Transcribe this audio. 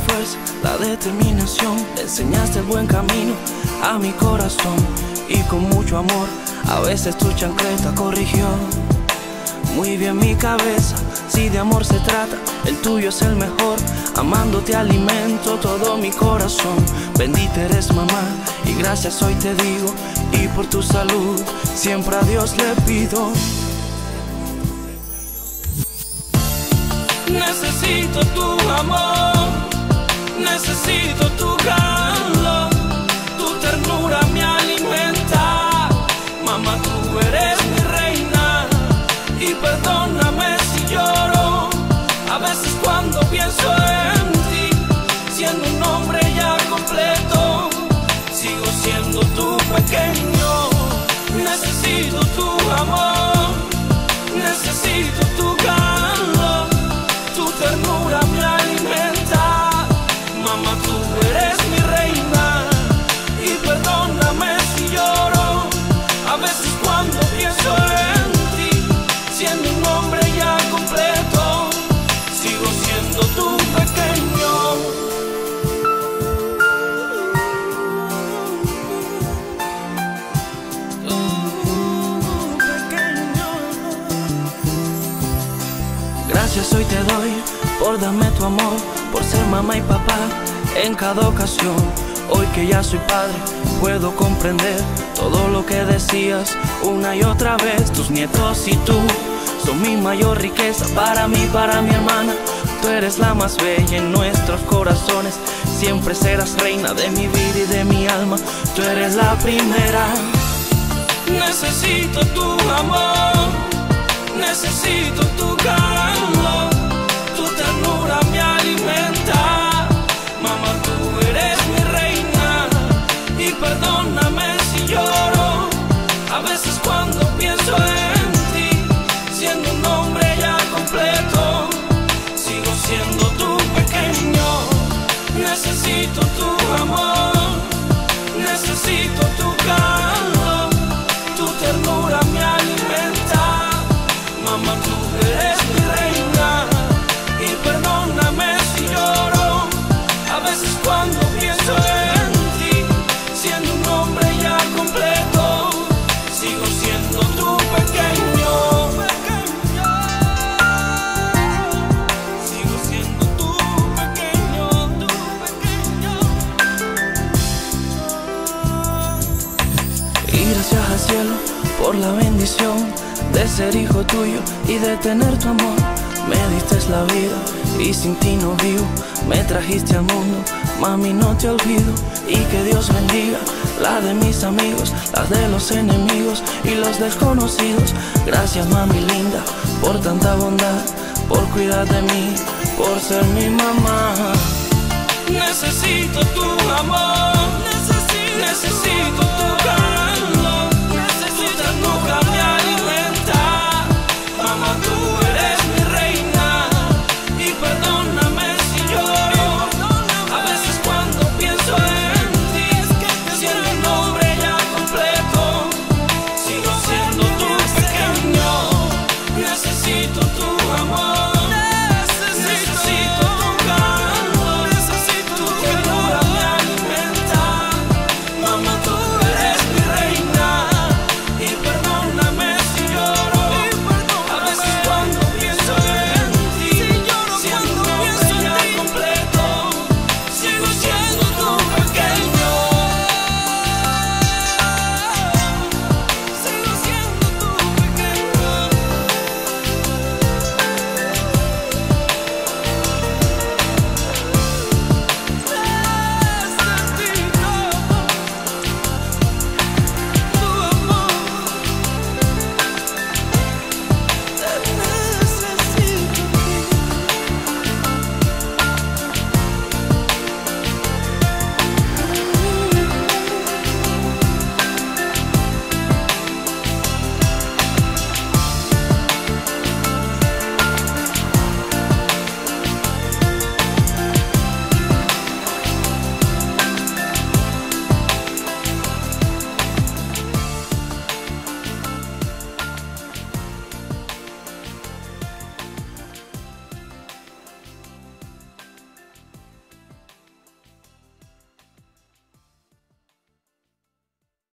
fuerza, la determinación. Le enseñaste el buen camino a mi corazón, y con mucho amor a veces tu chancleta corrigió muy bien mi cabeza. Si de amor se trata, el tuyo es el mejor. Amándote alimento todo mi corazón. Bendita eres, mamá, y gracias hoy te digo. Y por tu salud siempre a Dios le pido. Necesito tu amor, necesito tu calor, tu ternura me alimenta. Mamá, tú eres mi reina, y perdóname si lloro a veces cuando pienso en ti. Siendo un hombre ya completo, sigo siendo tu pequeño. Necesito tu amor, necesito tu calor, tu ternura me alimenta. Mamá, tú eres mi reina, y perdóname si lloro a veces cuando pienso en ti. Siendo un hombre ya completo, sigo siendo tu pequeño. Gracias hoy te doy por darme tu amor, por ser mamá y papá en cada ocasión. Hoy que ya soy padre, puedo comprender todo lo que decías una y otra vez. Tus nietos y tú son mi mayor riqueza, para mí, para mi hermana. Tú eres la más bella en nuestros corazones. Siempre serás reina de mi vida y de mi alma. Tú eres la primera. Necesito tu amor, necesito tu calor, tu ternura me alimenta. Mamá, tú eres mi reina, y perdóname si lloro a veces cuando pienso en ti. Siendo un hombre ya completo, sigo siendo tu pequeño. Necesito tu amor, necesito tu calor, tu ternura me alimenta. Mamá, tú eres mi reina, y perdóname si lloro a veces cuando pienso en ti. Siendo un hombre ya completo, sigo siendo tu pequeño. Sigo siendo tu pequeño, tu pequeño. Y gracias al cielo por la bendición de ser hijo tuyo y de tener tu amor. Me diste la vida y sin ti no vivo. Me trajiste al mundo, mami, no te olvido. Y que Dios bendiga la de mis amigos, las de los enemigos y los desconocidos. Gracias, mami linda, por tanta bondad, por cuidar de mí, por ser mi mamá. Necesito tu amor.